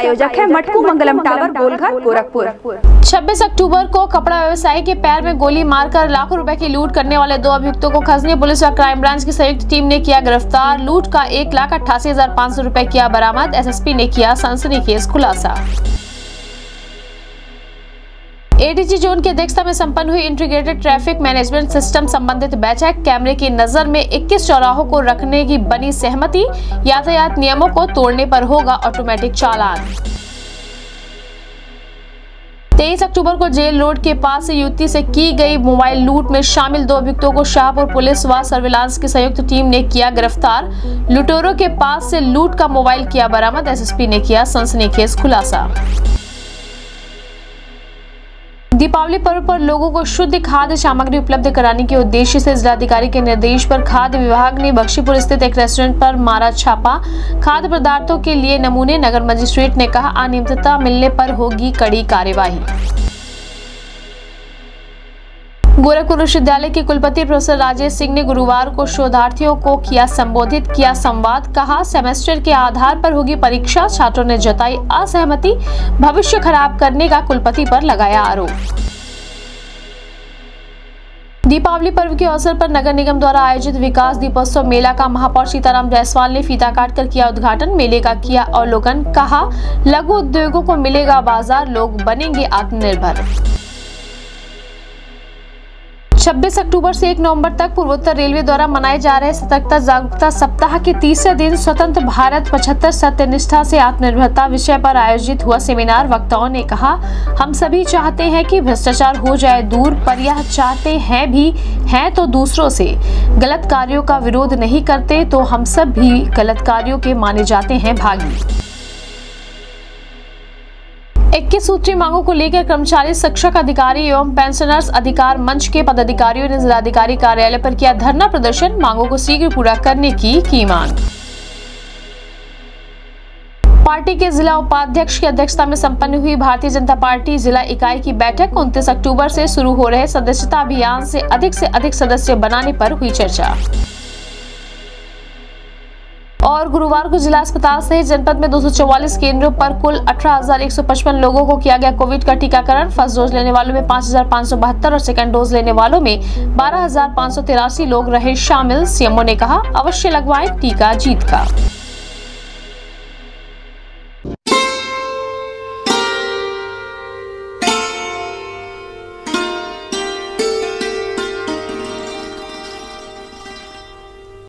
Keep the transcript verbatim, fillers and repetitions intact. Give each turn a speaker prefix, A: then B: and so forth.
A: प्रायोजक है मटकू मंगलम टावर, गोलघर, गोरखपुर।
B: छब्बीस अक्टूबर को कपड़ा व्यवसायी के पैर में गोली मारकर लाखों रुपए की लूट करने वाले दो अभियुक्तों को खजनी पुलिस और क्राइम ब्रांच की संयुक्त टीम ने किया गिरफ्तार। लूट का एक लाख अट्ठासी हजार पाँच सौ रुपए किया बरामद। एसएसपी ने किया सनसनीखेज खुलासा। एडीजी जोन की अध्यक्षता में संपन्न हुई इंटीग्रेटेड ट्रैफिक मैनेजमेंट सिस्टम संबंधित बैठक। कैमरे की नजर में इक्कीस चौराहों को रखने की बनी सहमति। यातायात नियमों को तोड़ने पर होगा ऑटोमेटिक चालान। तेईस अक्टूबर को जेल रोड के पास से युवती से की गई मोबाइल लूट में शामिल दो अभियुक्तों को शाहपुर पुलिस व सर्विलांस की संयुक्त टीम ने किया गिरफ्तार। लुटेरों के पास से लूट का मोबाइल किया बरामद। एसएसपी ने किया सनसनीखेज खुलासा। दीपावली पर्व पर लोगों को शुद्ध खाद्य सामग्री उपलब्ध कराने के उद्देश्य से जिलाधिकारी के निर्देश पर खाद्य विभाग ने बख्शीपुर स्थित एक रेस्टोरेंट पर मारा छापा। खाद्य पदार्थों के लिए नमूने। नगर मजिस्ट्रेट ने कहा अनियमितता मिलने पर होगी कड़ी कार्यवाही। गोरखपुर विश्वविद्यालय के कुलपति प्रोफेसर राजेश सिंह ने गुरुवार को शोधार्थियों को किया संबोधित, किया संवाद। कहा सेमेस्टर के आधार पर होगी परीक्षा। छात्रों ने जताई असहमति। भविष्य खराब करने का कुलपति पर लगाया आरोप। दीपावली पर्व के अवसर पर नगर निगम द्वारा आयोजित विकास दीपोत्सव मेला का महापौर सीताराम जायसवाल ने फीता काटकर किया उद्घाटन। मेले का किया अवलोकन। कहा लघु उद्योगों को मिलेगा बाजार, लोग बनेंगे आत्मनिर्भर। छब्बीस अक्टूबर से एक नवंबर तक पूर्वोत्तर रेलवे द्वारा मनाए जा रहे सतर्कता जागरूकता सप्ताह के तीसरे दिन स्वतंत्र भारत पचहत्तर सत्यनिष्ठा से आत्मनिर्भरता विषय पर आयोजित हुआ सेमिनार। वक्ताओं ने कहा हम सभी चाहते हैं कि भ्रष्टाचार हो जाए दूर, पर यह चाहते हैं भी हैं तो दूसरों से। गलत कार्यों का विरोध नहीं करते तो हम सब भी गलत कार्यों के माने जाते हैं भागी। इक्कीस सूत्री मांगों को लेकर कर्मचारी, शिक्षक अधिकारी एवं पेंशनर्स अधिकार मंच के पदाधिकारियों ने जिलाधिकारी कार्यालय पर किया धरना प्रदर्शन। मांगों को शीघ्र पूरा करने की की मांग। पार्टी के जिला उपाध्यक्ष की अध्यक्षता में संपन्न हुई भारतीय जनता पार्टी जिला इकाई की बैठक। उनतीस अक्टूबर से शुरू हो रहे सदस्यता अभियान से अधिक से अधिक सदस्य बनाने पर हुई चर्चा। और गुरुवार को जिला अस्पताल सहित जनपद में दो सौ चौवालीस केंद्रों पर कुल अठारह हजार एक सौ पचपन लोगों को किया गया कोविड का टीकाकरण। फर्स्ट डोज लेने वालों में पाँच हजार पाँच सौ बहत्तर और सेकंड डोज लेने वालों में बारह हजार पाँच सौ तिरासी लोग रहे शामिल। सीएमओ ने कहा अवश्य लगवाएं टीका जीत का।